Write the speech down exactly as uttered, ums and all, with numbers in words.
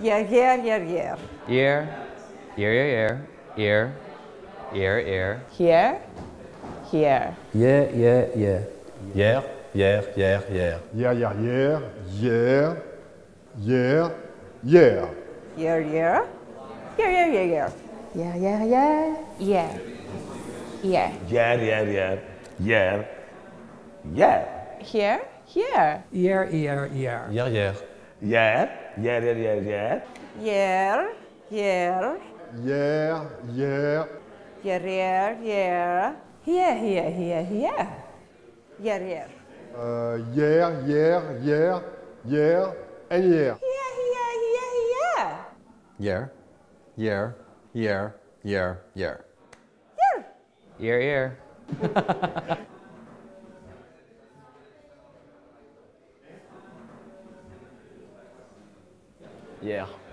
Yeah, yeah, yeah, yeah. Ear, ear, ear, ear, ear, ear. Here, here. Yeah, yeah, yeah. Hier, hier, hier, hier. Yeah, yeah, yeah, yeah, yeah, yeah. Yeah, yeah. Yeah, yeah, yeah, yeah. Yeah, yeah, yeah. Yeah. Yeah. Hier, hier, hier. Hier. Hier. Here, here. Ear, ear, ear. Hier, hier. Hier. Hier, hier, hier, hier. Yeah, yeah. Yeah, yeah. Yeah, yeah, yeah. Here, here, here, here. Yeah, yeah. Uh, yeah, yeah, yeah, yeah, and yeah. Yeah, here, here, here. Yeah, yeah, yeah, yeah, yeah. Ear, ear. Yeah.